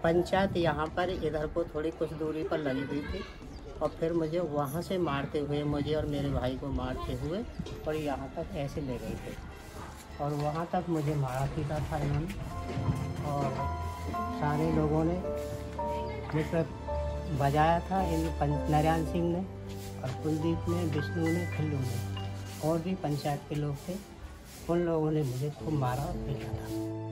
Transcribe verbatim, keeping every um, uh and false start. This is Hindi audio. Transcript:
पंचायत यहाँ पर इधर को थोड़ी कुछ दूरी पर लगी हुई थी और फिर मुझे वहाँ से मारते हुए, मुझे और मेरे भाई को मारते हुए और यहाँ तक ऐसे ले गए थे और वहाँ तक मुझे मारा पीटा था इन्होंने। और सारे लोगों ने मित्र बजाया था, इन नारायण सिंह ने और कुलदीप ने, विष्णु ने, खिल्लू ने और भी पंचायत के लोग थे। उन लोगों ने मुझे खूब मारा और पीटा था।